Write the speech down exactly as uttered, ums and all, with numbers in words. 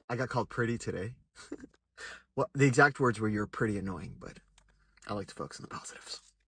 I got called pretty today. Well, the exact words were "you're pretty annoying," but I like to focus on the positives.